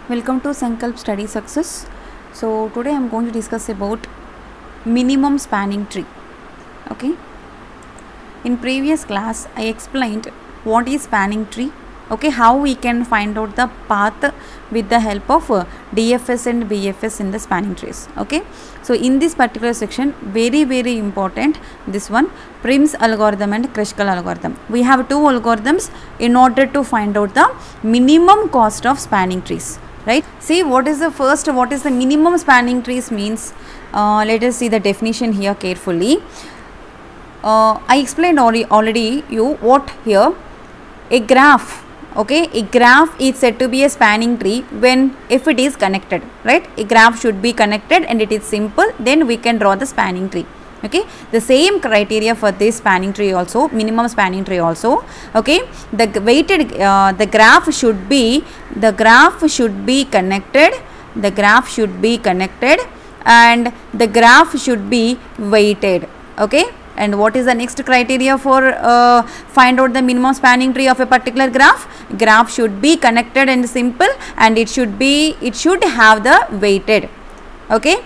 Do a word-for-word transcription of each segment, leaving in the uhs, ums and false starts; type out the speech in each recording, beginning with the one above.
Welcome to Sankalp Study Success. So today I am going to discuss about minimum spanning tree. Okay. In previous class I explained what is spanning tree. Okay, how we can find out the path with the help of uh, D F S and B F S in the spanning trees. Okay, so in this particular section, very very important, this one, Prim's algorithm and Kreskal algorithm. We have two algorithms in order to find out the minimum cost of spanning trees. Right? See, what is the first, what is the minimum spanning trees means? Uh, let us see the definition here carefully. Uh, I explained already, already you what here. A graph. Okay, a graph is said to be a spanning tree when if it is connected, right? A graph should be connected and it is simple, then we can draw the spanning tree. Okay, the same criteria for this spanning tree also, minimum spanning tree also. Okay, the weighted uh, the graph should be the graph should be connected, the graph should be connected and the graph should be weighted. Okay. And what is the next criteria for uh, find out the minimum spanning tree of a particular graph? Graph should be connected and simple, and it should be it should have the weighted. Okay.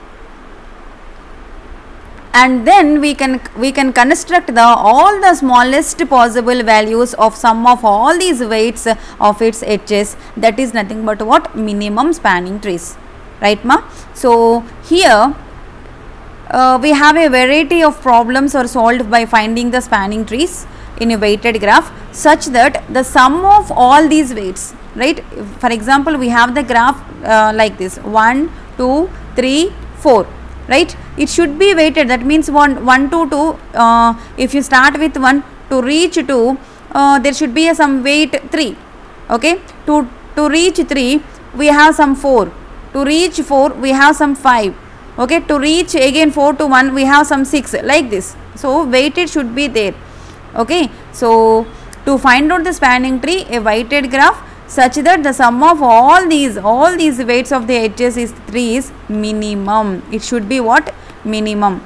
And then we can we can construct the all the smallest possible values of sum of all these weights of its edges. That is nothing but what? Minimum spanning trees. Right, ma? So here Uh, we have a variety of problems are solved by finding the spanning trees in a weighted graph such that the sum of all these weights, right? For example, we have the graph uh, like this one, two, three, four, right? It should be weighted, that means one, one, two, two, uh, if you start with one to reach two, uh, there should be a some weight three, okay? To, to reach three, we have some four, to reach four, we have some five. Okay, to reach again four to one, we have some six, like this. So weighted should be there. Okay, so to find out the spanning tree, a weighted graph such that the sum of all these all these weights of the edges is three is minimum. It should be what? Minimum.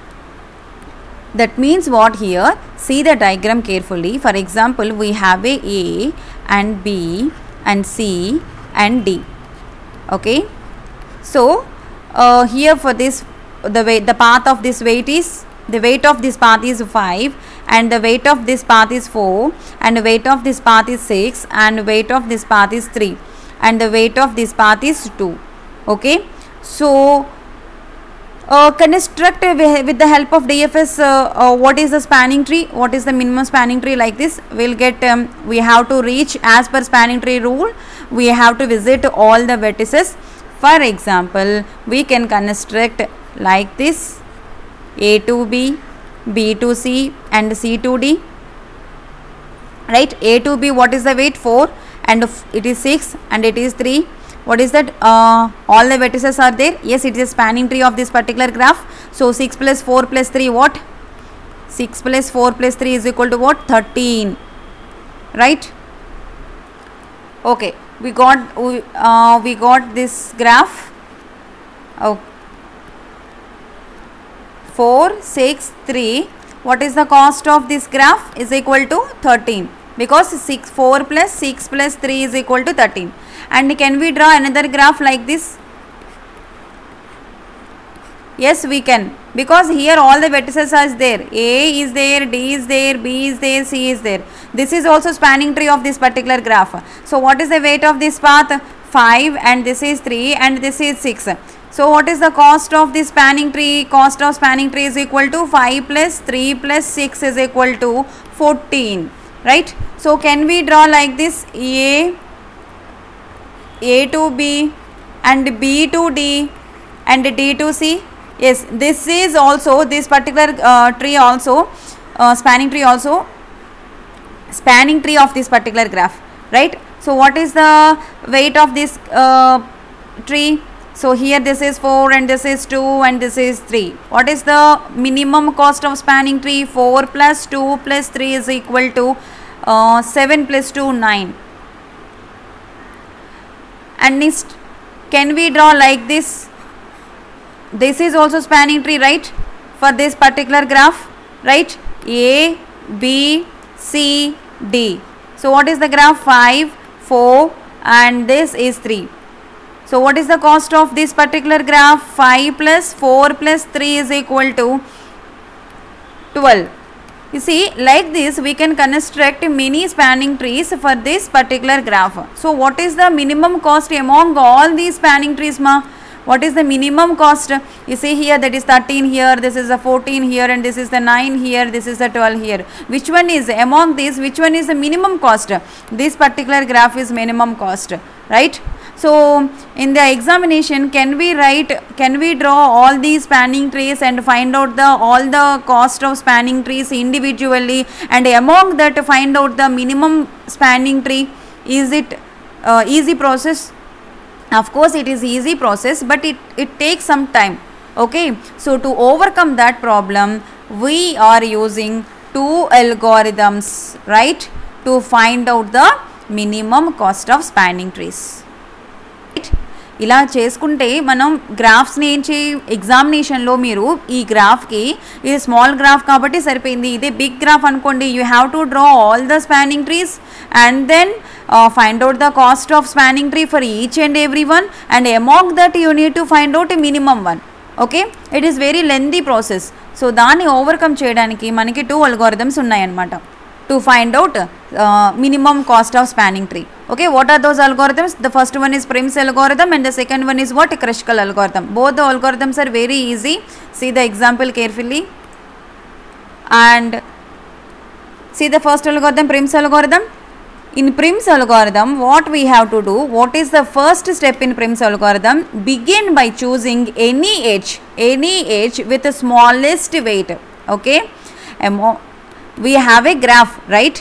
That means what here? See the diagram carefully. For example, we have a A and B and C and D. Okay, so Uh, here for this the weight the path of this weight is the weight of this path is five and the weight of this path is four and the weight of this path is six and the weight of this path is three and the weight of this path is two. Okay, so uh, construct with the help of D F S uh, uh, what is the spanning tree, what is the minimum spanning tree, like this. We'll get um, we have to reach as per spanning tree rule, we have to visit all the vertices. For example, we can construct like this: A to B, B to C and C to D. Right? A to B, what is the weight? four and it is six and it is three. What is that? Uh, all the vertices are there. Yes, it is a spanning tree of this particular graph. So six plus four plus three, what? six plus four plus three is equal to what? thirteen. Right? Okay. We got we, uh, we got this graph. Oh, four, six, three. What is the cost of this graph? Is equal to thirteen, because six, four plus six plus three is equal to thirteen. And can we draw another graph like this? Yes, we can, because here all the vertices are there. A is there, D is there, B is there, C is there. This is also spanning tree of this particular graph. So what is the weight of this path? five and this is three and this is six. So what is the cost of this spanning tree? Cost of spanning tree is equal to five plus three plus six is equal to fourteen. Right? So can we draw like this? A, A to B and B to D and D to C. Yes, this is also, this particular uh, tree also, uh, spanning tree also, spanning tree of this particular graph, right? So what is the weight of this uh, tree? So here this is four and this is two and this is three. What is the minimum cost of spanning tree? four plus two plus three is equal to uh, seven plus two, nine. And next, can we draw like this? This is also spanning tree, right? For this particular graph, right? A, B, C, D. So what is the graph? five, four and this is three. So what is the cost of this particular graph? five plus four plus three is equal to twelve. You see, like this we can construct many spanning trees for this particular graph. So what is the minimum cost among all these spanning trees, ma? What is the minimum cost? You see here, that is thirteen here, this is the fourteen here, and this is the nine here, this is the twelve here. Which one is among these, which one is the minimum cost? This particular graph is minimum cost, right? So in the examination, can we write, can we draw all these spanning trees and find out the all the cost of spanning trees individually, and among that find out the minimum spanning tree? Is it uh, easy process? Of course it is easy process, but it, it takes some time. Okay, so to overcome that problem, we are using two algorithms, right, to find out the minimum cost of spanning trees. ఇలా చేసుకుంటే మనం గ్రాఫ్స్ని ఏం చే ఎగ్జామినేషన్లో మీరు ఈ గ్రాఫ్కి, ఇది small graph కాబట్టి సరిపోయింది. ఇదే బిగ్ గ్రాఫ్ అనుకోండి, you have to draw all the spanning trees and then find out the cost of spanning tree for each and every one, and among that you need to find out a minimum one. Okay, it is very lengthy process. So దాన్ని overcome చేయడానికి మనకి two algorithms ఉన్నాయన్నమాట to find out uh, minimum cost of spanning tree. Okay, what are those algorithms? The first one is Prim's algorithm and the second one is what? Kruskal algorithm. Both the algorithms are very easy. See the example carefully and see the first algorithm, Prim's algorithm. In Prim's algorithm, what we have to do, what is the first step in Prim's algorithm? Begin by choosing any edge, any edge with the smallest weight. Okay, Amo we have a graph, right,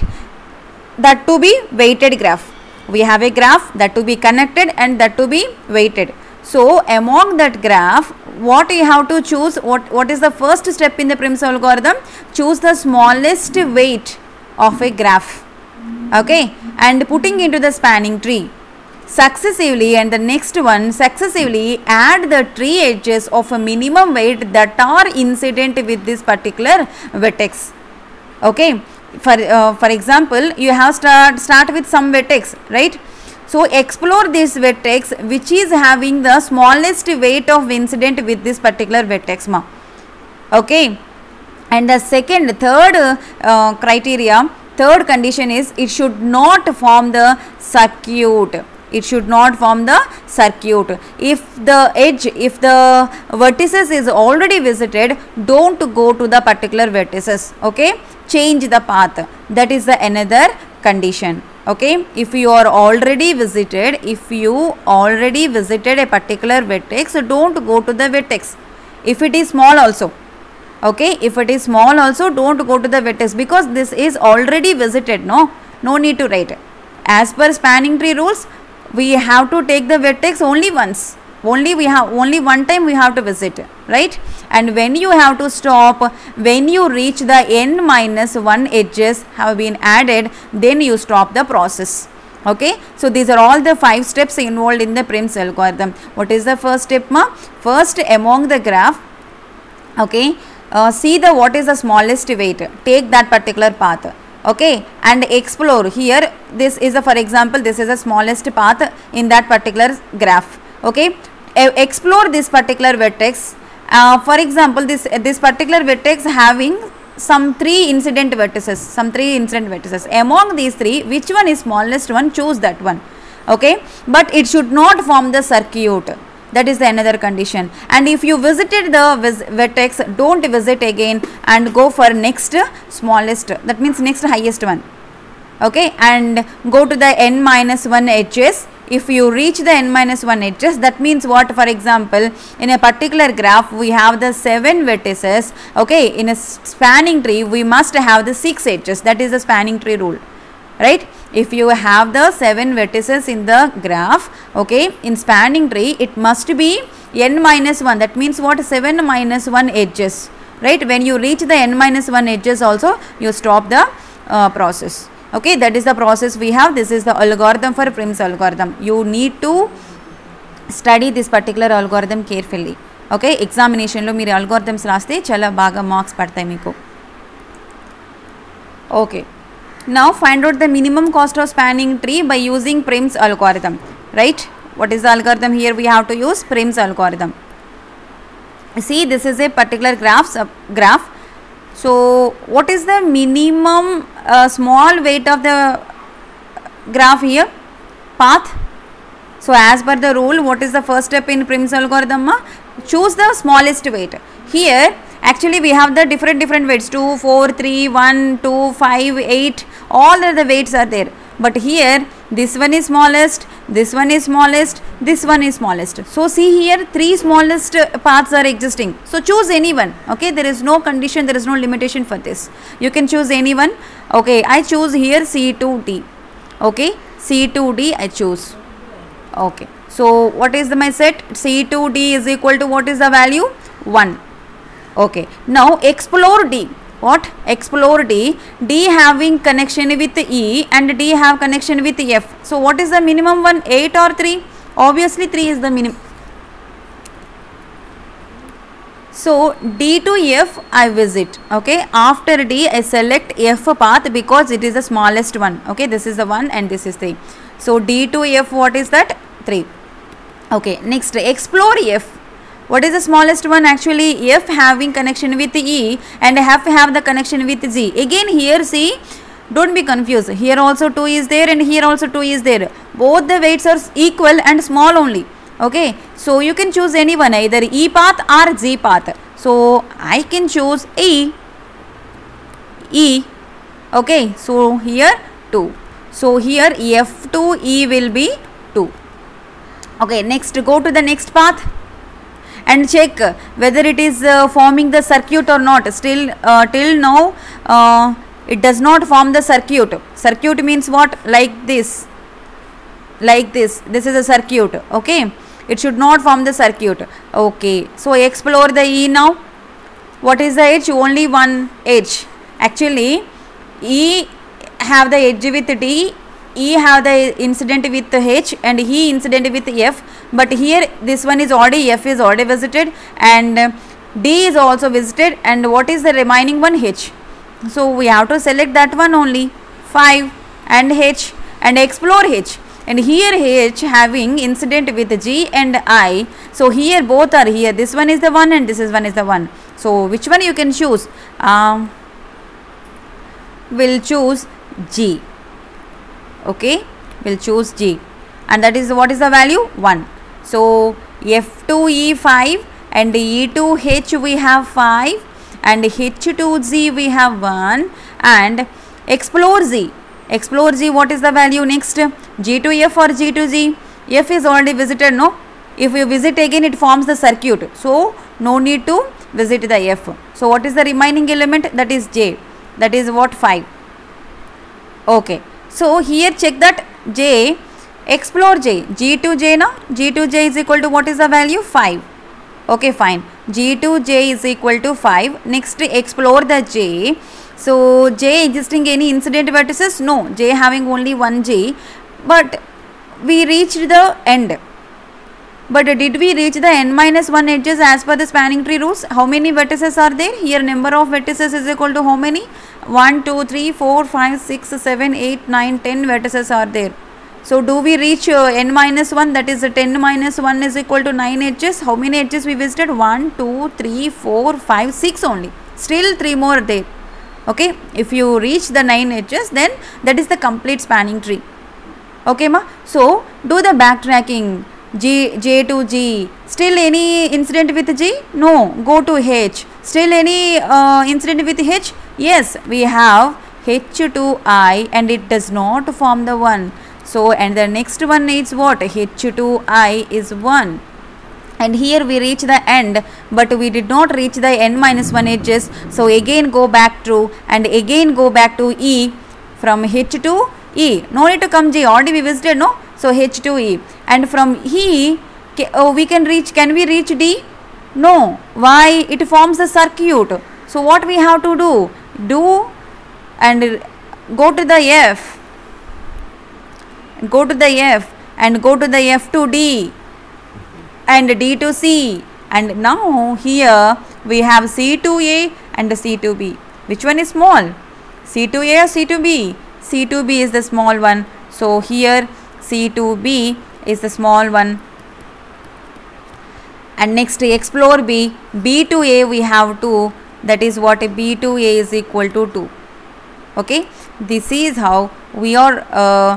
that to be weighted graph. We have a graph that to be connected and that to be weighted. So among that graph, what you have to choose, what what is the first step in the Prim's algorithm? Choose the smallest weight of a graph, okay, and putting into the spanning tree successively, and the next one successively add the tree edges of a minimum weight that are incident with this particular vertex. Okay, for uh, for example, you have start start with some vertex, right? So explore this vertex which is having the smallest weight of incident with this particular vertex, ma. Okay, and the second third uh, criteria, third condition is it should not form the circuit. It should not form the circuit. If the edge, if the vertices is already visited, don't go to the particular vertices. Okay, change the path. That is the another condition. Okay, if you are already visited, if you already visited a particular vertex, don't go to the vertex. If it is small also, okay, if it is small also, don't go to the vertex, because this is already visited. No, no need to write. As per spanning tree rules, we have to take the vertex only once, only we have only one time we have to visit, right? And when you have to stop, when you reach the n minus one edges have been added, then you stop the process. Okay, so these are all the five steps involved in the Prim's algorithm. What is the first step, ma? First, among the graph, okay, uh, see the what is the smallest weight, take that particular path. Okay, and explore. Here this is a, for example, this is the smallest path in that particular graph. Okay, e explore this particular vertex. Uh, for example, this uh, this particular vertex having some three incident vertices, some three incident vertices. Among these three, which one is smallest one? Choose that one. Okay, but it should not form the circuit. That is the another condition. And if you visited the vis vertex, don't visit again and go for next smallest, that means next highest one. Okay, and go to the n minus one edges. If you reach the n minus one edges, that means what? For example, in a particular graph we have the seven vertices. Okay, in a spanning tree we must have the six edges. That is the spanning tree rule, right? If you have the seven vertices in the graph, okay, in spanning tree it must be n minus one. That means what? seven minus one edges, right? When you reach the n minus one edges also, you stop the uh, process. Okay, that is the process we have. This is the algorithm for Prim's algorithm. You need to study this particular algorithm carefully. Okay, examination lo meer algorithms raste chala baga marks padtayi meeku. Okay, now find out the minimum cost of spanning tree by using Prim's algorithm, right? What is the algorithm here? We have to use Prim's algorithm. See, this is a particular graph, uh, graph. So what is the minimum uh, small weight of the graph here? Path. So as per the rule, what is the first step in Prim's algorithm? Ma? Choose the smallest weight. Here actually we have the different different weights, two, four, three, one, two, five, eight, all the, the weights are there. But here this one is smallest, this one is smallest, this one is smallest. So see here three smallest paths are existing. So choose any one. Okay, there is no condition, there is no limitation for this. You can choose any one. Okay, I choose here C two D. Okay, C two D I choose. Okay, so what is the my set? C two D is equal to what is the value? one. Okay, now explore D. What? Explore D. D having connection with E and D have connection with F. So what is the minimum one? eight or three? Obviously three is the minimum. So D to F I visit. Okay, after D I select F path because it is the smallest one. Okay, this is the one and this is three. So D to F, what is that? three. Okay, next explore F. What is the smallest one? Actually F having connection with E and F have the connection with Z. Again here see, don't be confused. Here also two is there and here also two is there. Both the weights are equal and small only. Okay, so you can choose any one, either E path or Z path. So I can choose E. E. Okay, so here two. So here F two E will be two. Okay, next go to the next path and check whether it is uh, forming the circuit or not. Still uh, till now uh, it does not form the circuit. Circuit means what? Like this, like this. This is a circuit. Okay, it should not form the circuit. Okay, so explore the E now. What is the edge? Only one edge. Actually E have the edge with D, E have the incident with H and E incident with F, but here this one is already, F is already visited and D is also visited, and what is the remaining one? H. So we have to select that one only, five and H, and explore H, and here H having incident with G and I. So here both are here, this one is the one and this is one is the one. So which one you can choose? Um, we'll choose G. Okay, we'll choose G, and that is what is the value? one. So F two E five and E two H we have five and H two Z we have one, and explore Z. Explore Z, what is the value next? G to F or G to Z? F is already visited, no? If you visit again it forms the circuit, so no need to visit the F. So what is the remaining element? That is J, that is what? five. Okay, so here check that J, explore J, G to J now, G to J is equal to what is the value? five. Okay, fine, G to J is equal to five. Next explore the J. So J existing any incident vertices? No, J having only one J, but we reached the end. But did we reach the n minus one edges as per the spanning tree rules? How many vertices are there? Here number of vertices is equal to how many? one, two, three, four, five, six, seven, eight, nine, ten vertices are there. So do we reach uh, n minus one, that is uh, ten minus one is equal to nine edges. How many edges we visited? one, two, three, four, five, six only. Still three more there. Okay, if you reach the nine edges, then that is the complete spanning tree. Okay ma, so do the backtracking. G, J to G, still any incident with G? No, go to H. Still any uh, incident with H? Yes, we have H to I and it does not form the one. So and the next one is what? H to I is one. And here we reach the end, but we did not reach the n minus one edges. So again go back to and again go back to E, from H to E. No need to come G, already we visited, no? So H to E, and from E oh, we can reach, can we reach D? No. Why? It forms a circuit. So what we have to do? Do and go to the F, go to the F and go to the F to D and D to C, and now here we have C to A and C to B. Which one is small? C to A or C to B? C to B is the small one. So here C to B is the small one. And next explore B, B to A we have two, that is what, B to A is equal to two. Okay, this is how we are uh,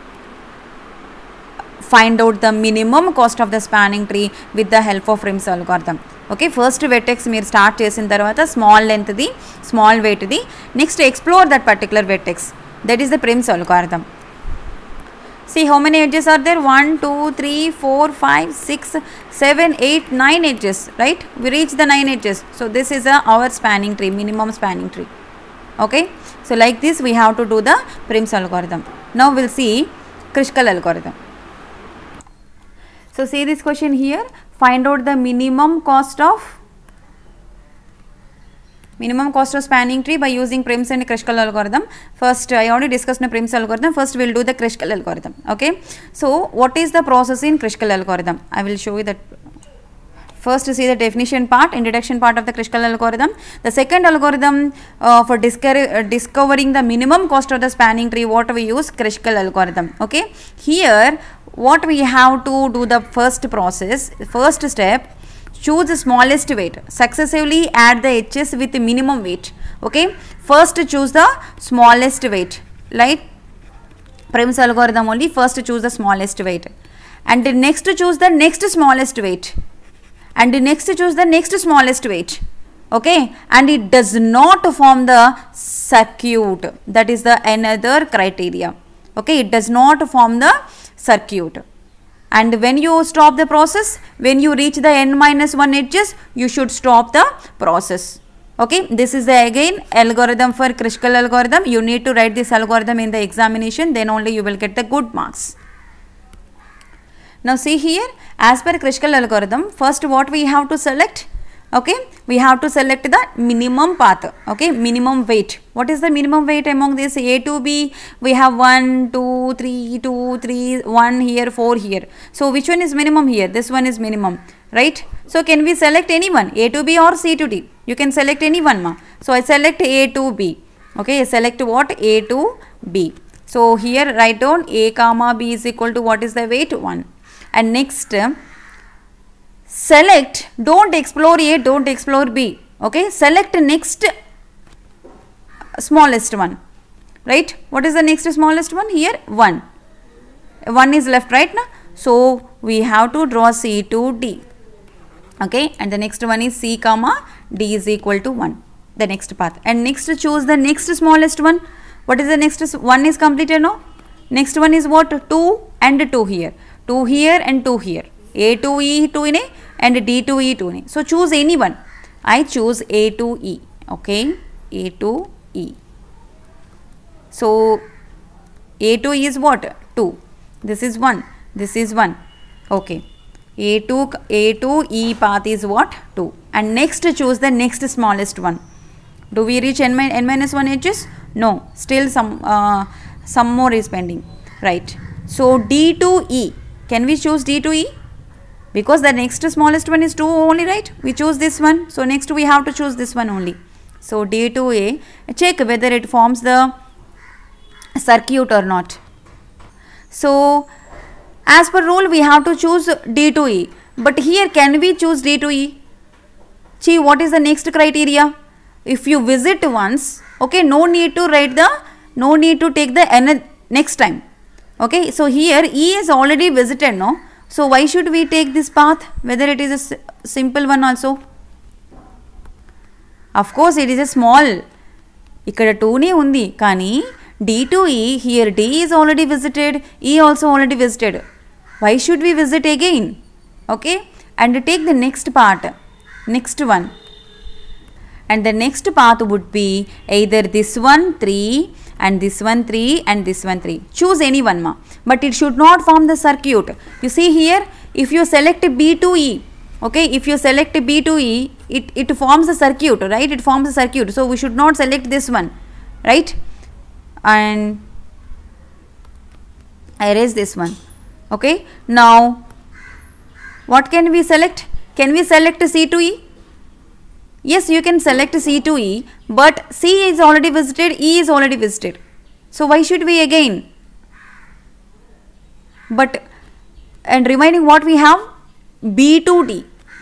find out the minimum cost of the spanning tree with the help of Prim's algorithm. Okay, first vertex మీరు start చేసిన తర్వాత small length the small weight the, next explore that particular vertex, that is the Prim's algorithm. See how many edges are there? one, two, three, four, five, six, seven, eight, nine edges, right? We reach the nine edges. So this is a, our spanning tree, minimum spanning tree. Okay, so like this we have to do the Prim's algorithm. Now we'll see Krishkal algorithm. So see this question here, find out the minimum cost of minimum cost of spanning tree by using Prim's and Krishkal algorithm. First I already discussed the Prim's algorithm, first we will do the Krishkal algorithm. Okay, so what is the process in Krishkal algorithm? I will show you that. First see the definition part, introduction part of the Krishkal algorithm. The second algorithm uh, for discover, uh, discovering the minimum cost of the spanning tree, what we use? Krishkal algorithm. Okay, here what we have to do, the first process, first step, choose the smallest weight, successively add the edges with the minimum weight. Okay, first choose the smallest weight, like Prim's algorithm only, first choose the smallest weight, and the next choose the next smallest weight, and the next choose the next smallest weight. Okay, and it does not form the circuit, that is the another criteria. Okay, it does not form the circuit. And when you stop the process, when you reach the n minus one edges, you should stop the process. Okay, this is the again algorithm for Krishkal algorithm. You need to write this algorithm in the examination, then only you will get the good marks. Now see here, as per Krishkal algorithm, first what we have to select? Okay, we have to select the minimum path. Okay, minimum weight. What is the minimum weight among this? A to B we have one, two, three, two, three, one here, four here. So which one is minimum here? This one is minimum, right? So can we select anyone, A to B or C to D? You can select anyone, ma. So I select A to B. Okay, select what? A to B. So here write down A comma B is equal to what is the weight? one. And next select, don't explore A, don't explore B. Okay, select next smallest one, right? What is the next smallest one? Here one. one is left, right? Na? So we have to draw C to D. Okay, and the next one is C comma D is equal to one, the next path. And next choose the next smallest one. What is the next one is completed now? Next one is what? two and two here, two here and two here. A to E to in A and D to E to in A. So choose any one. I choose A to E. Okay, A to E. So A to E is what? two. This is one. This is one. Okay. A to A to E path is what? two. And next choose the next smallest one. Do we reach n, n minus one edges? No. Still some uh, some more is pending. Right. So D to E. Can we choose D to E? Because the next smallest one is two only, right? We choose this one. So next we have to choose this one only. So D to A, check whether it forms the circuit or not. So as per rule we have to choose D to E. But here can we choose D to E? See, what is the next criteria? If you visit once, okay, no need to write the, no need to take the n next time. Okay, so here E is already visited, no? So why should we take this path, whether it is a simple one also? Of course it is a small, ikkada two ne undi, kani D to E, here D is already visited, E also already visited. Why should we visit again? Okay, and take the next part, next one. And the next path would be either this one three and this one three and this one three. Choose any one, ma. But it should not form the circuit. You see here, if you select B to E, okay, if you select B to E, it, it forms a circuit, right? It forms a circuit. So we should not select this one, right? And I erase this one. Okay, now what can we select? Can we select C to E? Yes, you can select C to E, but C is already visited, E is already visited. So why should we again? But and remaining what we have? B to D.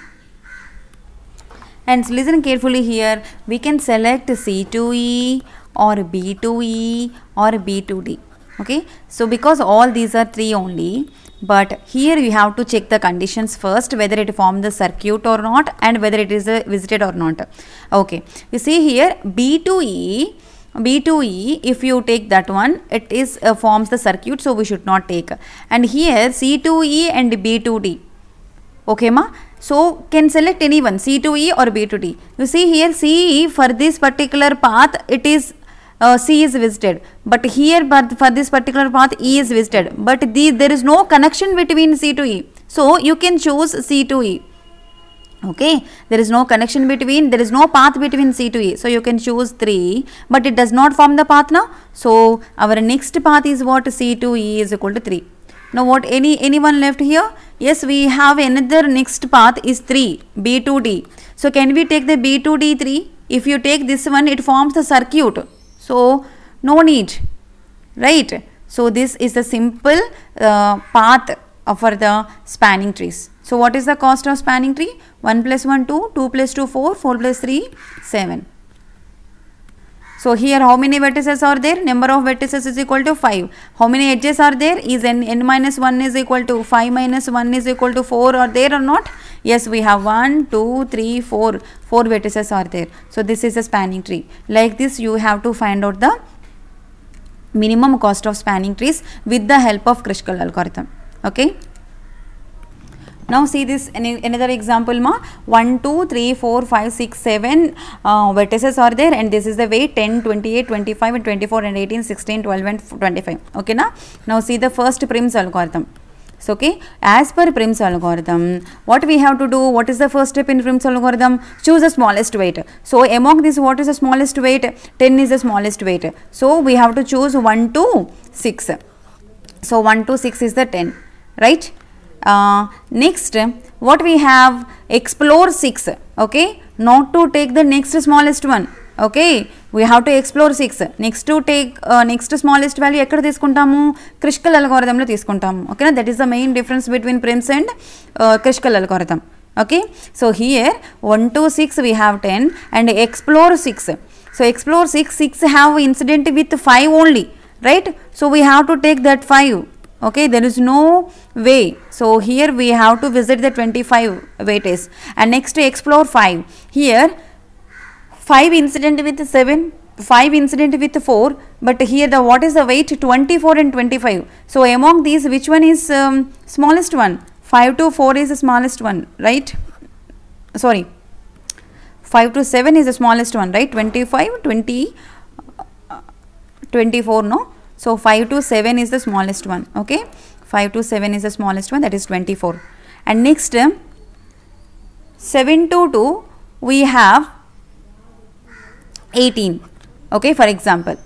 And listen carefully here, we can select C to E or B to E or B to D. Okay, so because all these are three only, but here you have to check the conditions first, whether it formed the circuit or not and whether it is uh, visited or not. Okay, you see here B to E, B to E, if you take that one, it is uh, forms the circuit, so we should not take. And here C to E and B to D. Okay ma, so can select any one, C to E or B to D. You see here C E, for this particular path it is uh, C is visited, but here but for this particular path E is visited, but the, there is no connection between C to E, so you can choose C to E. Okay, there is no connection between, there is no path between C to E, so you can choose three, but it does not form the path now, so our next path is what? C to E is equal to three. Now what, any anyone left here? Yes, we have another next path is three, B to D. So can we take the B to D three? If you take this one, it forms the circuit, so no need, right? So this is the simple uh, path for the spanning trees. So what is the cost of spanning tree? one plus one, two, two plus two, four, four plus three, seven. So here how many vertices are there? Number of vertices is equal to five. How many edges are there? Is n, n minus one is equal to five minus one is equal to four, or there or not? Yes, we have one, two, three, four. four vertices are there. So this is a spanning tree. Like this you have to find out the minimum cost of spanning trees with the help of Kruskal's algorithm. Okay. Now see this another example ma, one, two, three, four, five, six, seven uh, vertices are there, and this is the weight ten, twenty-eight, twenty-five and twenty-four and eighteen, sixteen, twelve and twenty-five. Okay na? Now see the first Prim's algorithm. So okay, as per Prim's algorithm, what we have to do, what is the first step in Prim's algorithm? Choose the smallest weight. So among this, what is the smallest weight? ten is the smallest weight. So we have to choose one to six. So one to six is the ten, right? Uh, next, what we have? Explore six. Okay, not to take the next smallest one. Okay, we have to explore six. Next to take uh, next smallest value ekkada తీసుకుంటాము? Kruskal's algorithm లో తీసుకుంటాము. Okay, that is the main difference between Prim's and uh, Kruskal's algorithm. Okay, so here one to six we have ten and explore six. So explore six, six have incident with five only, right? So we have to take that five. Okay, there is no way. So here we have to visit the twenty-five weightage, and next to explore five. Here five incident with seven, five incident with four, but here the what is the weight? twenty-four and twenty-five. So among these, which one is um, smallest one? five to four is the smallest one, right? Sorry, five to seven is the smallest one, right? twenty-five, twenty, twenty-four, no? So five to seven is the smallest one. Okay, five to seven is the smallest one, that is twenty-four. And next, seven to two we have eighteen. Okay, for example.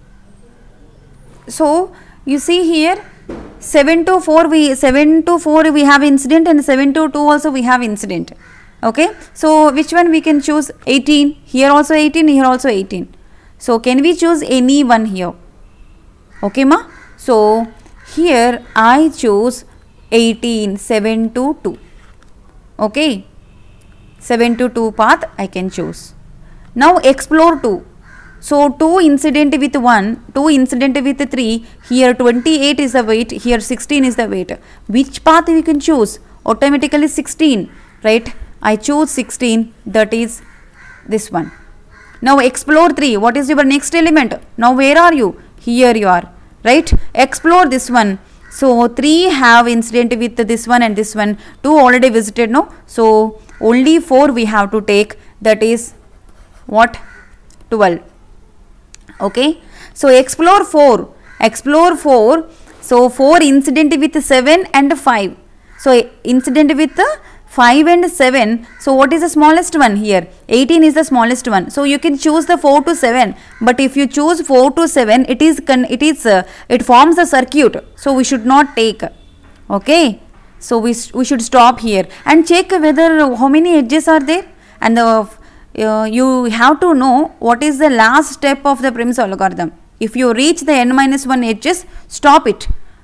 So you see here seven to four we seven to four we have incident, and seven to two also we have incident. Okay, so which one we can choose? eighteen. Here also eighteen, here also eighteen. So can we choose any one here? Okay ma, so here I choose eighteen, seven to two. Okay, seven to two path I can choose. Now explore two. So two incident with one, two incident with three, here twenty-eight is the weight, here sixteen is the weight. Which path we can choose? Automatically sixteen, right? I choose sixteen, that is this one. Now explore three, what is your next element? Now where are you? Here you are, right? Explore this one. So three have incident with this one and this one, two already visited, no? So only four we have to take, that is what? twelve. Okay, so explore four, explore four, so four incident with seven and five. So incident with five and seven, so what is the smallest one here? eighteen is the smallest one. So you can choose the four to seven, but if you choose four to seven, it is it is uh, it forms a circuit, so we should not take. Okay, so we we should stop here and check whether how many edges are there, and the uh, you have to know what is the last step of the Prim's algorithm. If you reach the n minus one edges, stop it.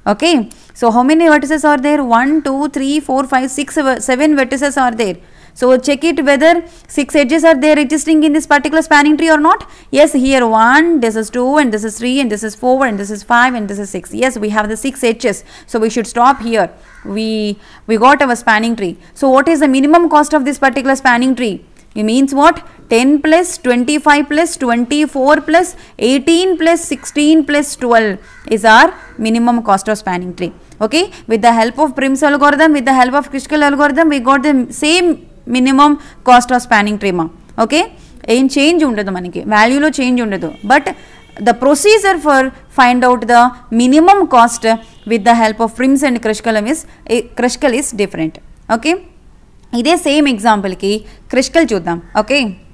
Okay, so how many vertices are there? one, two, three, four, five, six, seven vertices are there. So check it whether six edges are there existing in this particular spanning tree or not. Yes, here one, this is two, and this is three, and this is four, and this is five, and this is six. Yes, we have the six edges. So we should stop here. We we got our spanning tree. So what is the minimum cost of this particular spanning tree? It means what? ten plus twenty-five plus twenty-four plus eighteen plus sixteen plus twelve is our minimum cost of spanning tree. Okay, with the help of Prim's algorithm, with the help of Krishkal algorithm, we got the same minimum cost of spanning tree ma. Okay, in change undadu maniki, value lo change undadu, but the procedure for find out the minimum cost with the help of Prim's and Krishkal is Krishkal is different. Okay, ఇదే same ఎగ్జాంపుల్కి Kruskal చూద్దాం. Okay,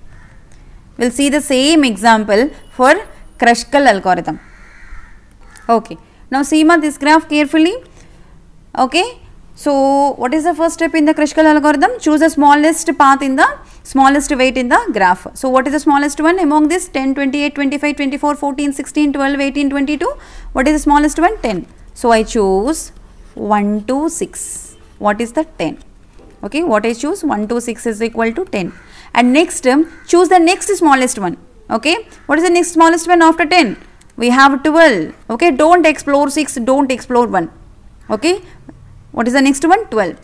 will see the same example for Kruskal algorithm. Okay, now see మా this graph carefully. Okay, so what is the first step in the Kruskal algorithm? Choose the smallest path in the smallest weight in the graph. So what is the smallest one among this? ten, twenty-eight, twenty-five, twenty-four, fourteen, sixteen, twelve, eighteen, twenty-two. What is the smallest one? ten. So I choose one to six. What is the ten? Okay, what I choose? one to six is equal to ten. And next um, choose the next smallest one. Okay, what is the next smallest one after ten? We have twelve. Okay, don't explore six, don't explore one. Okay, what is the next one? twelve.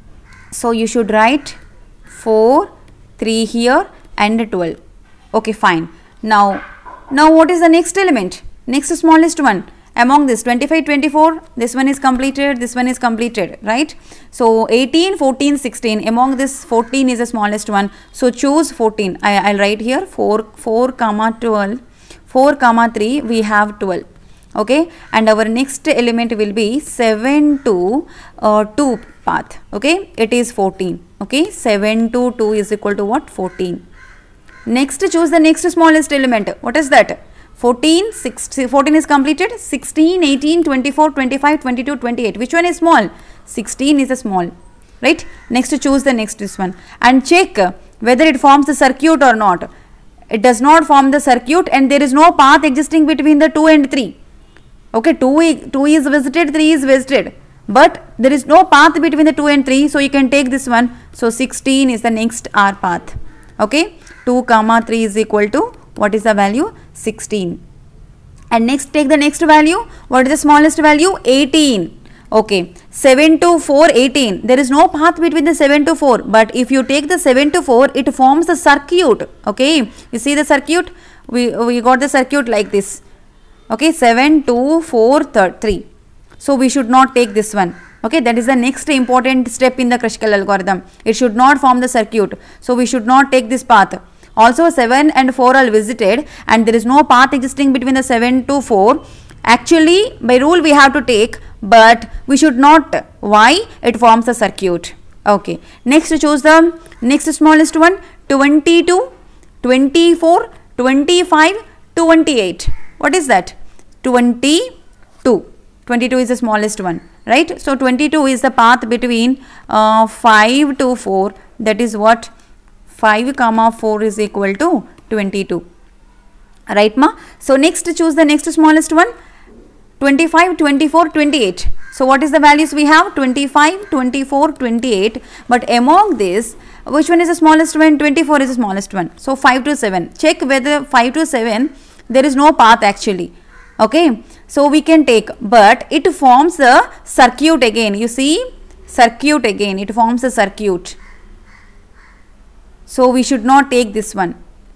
So you should write four, three here and twelve. Okay, fine. Now, now what is the next element? Next smallest one. Among this twenty-five, twenty-four, this one is completed, this one is completed, right? So eighteen, fourteen, sixteen, among this fourteen is the smallest one. So choose fourteen. I, I'll write here four, four comma twelve, four comma three, we have twelve. Okay, and our next element will be seven to uh, two path. Okay, it is fourteen. Okay, seven to two is equal to what? fourteen. Next choose the next smallest element. What is that? fourteen, sixteen, fourteen is completed, sixteen, eighteen, twenty-four, twenty-five, twenty-two, twenty-eight. Which one is small? sixteen is a small, right? Next choose the next this one and check whether it forms the circuit or not. It does not form the circuit and there is no path existing between the two and three. Okay, two, two is visited, three is visited, but there is no path between the two and three, so you can take this one. So sixteen is the next R path. Okay, two comma three is equal to what is the value? sixteen. And next take the next value. What is the smallest value? eighteen. Okay, seven to four, eighteen. There is no path between the seven to four, but if you take the seven to four, it forms the circuit. Okay, you see the circuit? We, we got the circuit like this. Okay, seven, two, four, three. So we should not take this one. Okay, that is the next important step in the Krishkal algorithm. It should not form the circuit. So we should not take this path. Also seven and four are visited and there is no path existing between the seven to four. Actually by rule we have to take, but we should not. Why? It forms the circuit. Okay, next choose the next smallest one. twenty-two, twenty-four, twenty-five, twenty-eight. What is that? twenty-two. twenty-two is the smallest one, right? So twenty-two is the path between uh, five to four. That is what? five comma four is equal to twenty-two, right ma? So next choose the next smallest one. twenty-five, twenty-four, twenty-eight. So what is the values we have? twenty-five, twenty-four, twenty-eight, but among this which one is the smallest one? twenty-four is the smallest one. So five to seven, check whether five to seven there is no path actually. Okay, so we can take, but it forms a circuit again. You see, circuit again, it forms a circuit. So we should not take this one.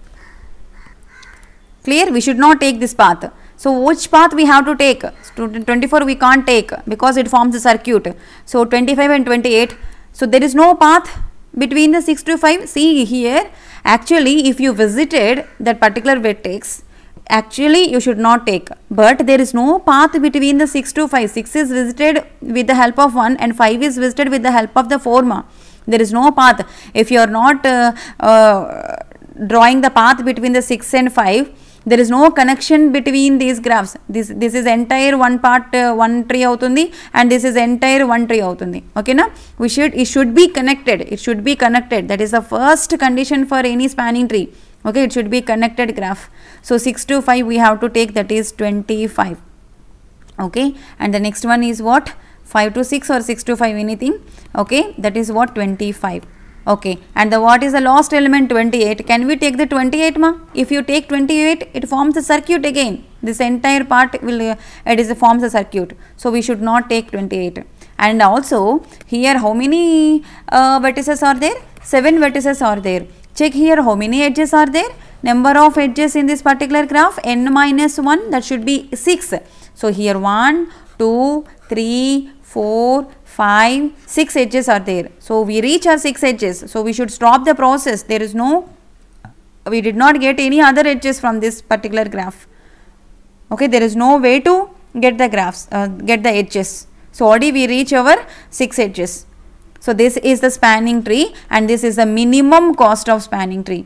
Clear? We should not take this path. So which path we have to take? twenty-four we can't take because it forms a circuit. So twenty-five and twenty-eight. So there is no path between the six to five. See here, actually if you visited that particular vertex, actually you should not take, but there is no path between the six to five. six is visited with the help of one and five is visited with the help of the four ma. There is no path. If you are not uh, uh, drawing the path between the six and five, there is no connection between these graphs. This this is entire one part uh, one tree avutundi and this is entire one tree avutundi. Okay na? We should it should be connected. It should be connected. That is the first condition for any spanning tree. Okay, it should be connected graph. So six to five we have to take, that is twenty-five. Okay, and the next one is what, five to six or six to five, anything. Okay, that is what, twenty-five. Okay, and the what is the last element, twenty-eight. Can we take the twenty-eight ma? If you take twenty-eight, it forms a circuit again. This entire part will uh, it is a forms a circuit. So we should not take twenty-eight. And also here how many uh, vertices are there? Seven vertices are there. Check here how many edges are there. Number of edges in this particular graph, n minus one, that should be six. So here one, two, three, four, five, six edges are there. So we reach our six edges. So we should stop the process. There is no, we did not get any other edges from this particular graph. Okay, there is no way to get the graphs, uh, get the edges. So already we reach our six edges. So this is the spanning tree, and this is the minimum cost of spanning tree.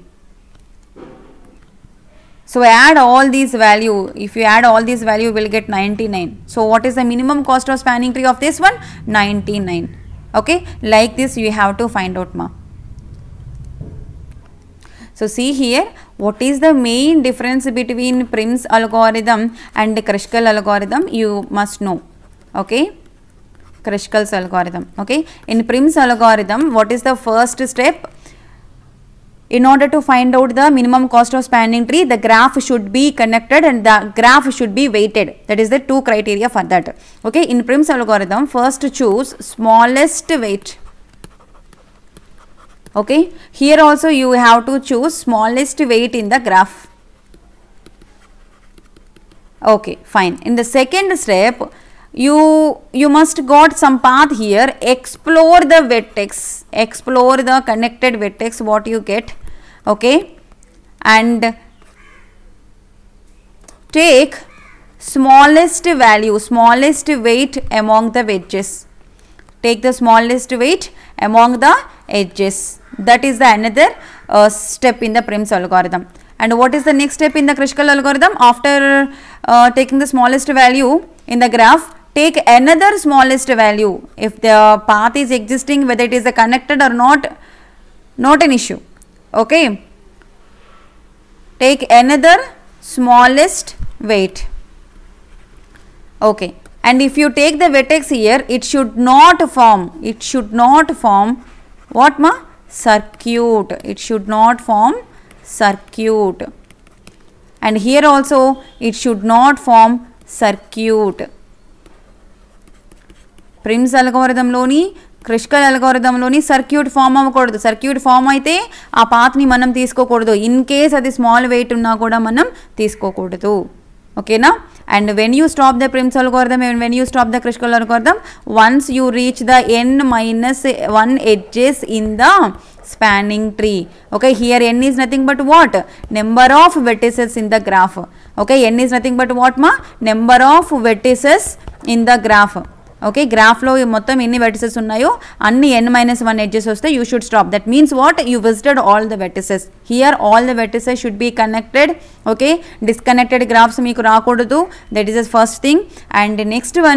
So add all these value. If you add all these value, you will get ninety-nine. So what is the minimum cost of spanning tree of this one? ninety-nine. Okay, like this you have to find out ma. So see here, what is the main difference between Prim's algorithm and Kruskal algorithm? You must know. Okay, Kruskal's algorithm. Okay, in Prim's algorithm, what is the first step? In order to find out the minimum cost of spanning tree, the graph should be connected and the graph should be weighted. That is the two criteria for that. Okay, in Prim's algorithm, first choose smallest weight. Okay, here also you have to choose smallest weight in the graph. Okay, fine. In the second step, you you must got some path here. Explore the vertex, explore the connected vertex, what you get. Okay, and take smallest value, smallest weight among the edges. Take the smallest weight among the edges. That is the another uh, step in the Prim's algorithm. And what is the next step in the Kruskal algorithm? After uh, taking the smallest value in the graph, take another smallest value. If the path is existing, whether it is connected or not, not an issue. Okay, take another smallest weight. Okay, and if you take the vertex here, it should not form, it should not form what ma? Circuit. It should not form circuit. And here also it should not form circuit. Prim's algorithm loni, Kruskal algorithm loni circuit form avakudadu. Circuit form aithe aa path ni manam teeskokodadu. In case adi small weight unna kuda manam teeskokodadu. Okay na? And when you stop the Prim's algorithm and when you stop the Kruskal algorithm, once you reach the n minus one edges in the spanning tree. Okay, here n is nothing but what? Number of vertices in the graph. Okay, n is nothing but what ma? Number of vertices in the graph. Okay, graph lo mottam enni vertices unnayo anni n minus one edges vaste you should stop. That means what? You visited all the vertices. Here all the vertices should be connected. Okay, disconnected graphs meeku raakodadu. That is the first thing. And the next one,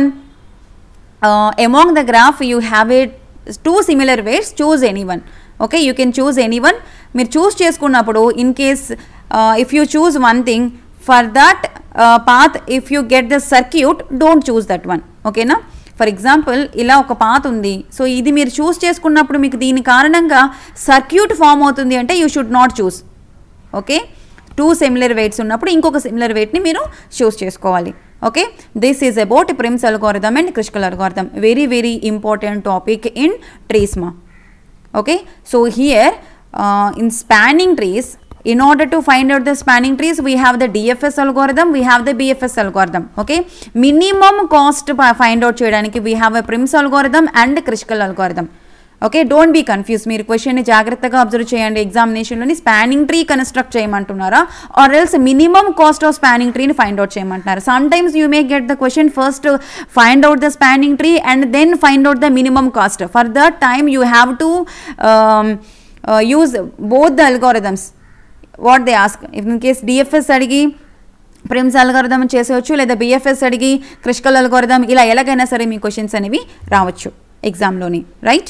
uh, among the graph you have it two similar weights. Choose anyone. Okay, you can choose anyone. Meer choose cheskunnappudu, in case uh, if you choose one thing, for that uh, path if you get the circuit, don't choose that one. Okay na? For example ఇలా ఒక path ఉంది. So ఇది మీరు చూస్ చేసుకున్నప్పుడు మీకు దీని కారణంగా circuit form అవుతుంది అంటే you should not choose. Okay, two similar weights ఉన్నప్పుడు ఇంకొక సిమిలర్ వెయిట్ని మీరు చూస్ చేసుకోవాలి. Okay, this is about Prim's algorithm and Kruskal algorithm. Very very important topic in ట్రీస్మా. Okay, so here in spanning trees, in order to find out the spanning trees, we have the D F S algorithm, we have the B F S algorithm. Okay, minimum cost find out cheyadaniki we have a Prim's algorithm and Kruskal algorithm. Okay, don't be confused. Meer question ni jagrattaga observe cheyandi. Examination loni spanning tree construct cheyamantunnara or else minimum cost of spanning tree ni find out cheyamantunnaru. Sometimes you may get the question first find out the spanning tree and then find out the minimum cost. For that time you have to um, uh, use both the algorithms. What they ask, if in case D F S adigi Prim's algorithm చేసేవచ్చు, లేదా B F S అడిగి Kruskal algorithm, ఇలా ఎలాగైనా సరే మీ questions అనేవి రావచ్చు ఎగ్జామ్లోని, right?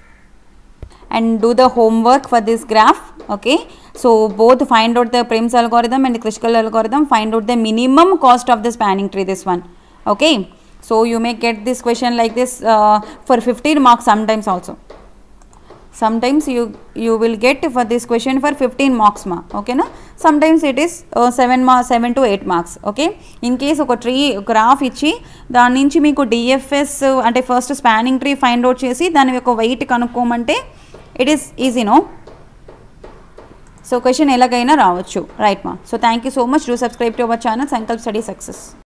And do the homework for this graph. Okay, so both find out the Prim's algorithm and Kruskal algorithm, find out the minimum cost of the spanning tree, this one. Okay, so you may get this question like this uh, for fifteen marks sometimes also. Sometimes you you will get for this question for fifteen marks ma, okay na. Sometimes it is uh, seven marks, seven to eight marks. Okay, in case ఒక tree graph ఇచ్చి దాని నుంచి మీకు DFS అంటే first spanning tree find out చేసి దాని యొక్క weight కనుక్కోమంటే it is easy no. So question ఎలాగైనా రావచ్చు, రైట్ మా. So thank you so much. Do subscribe to our channel Sankalp study success.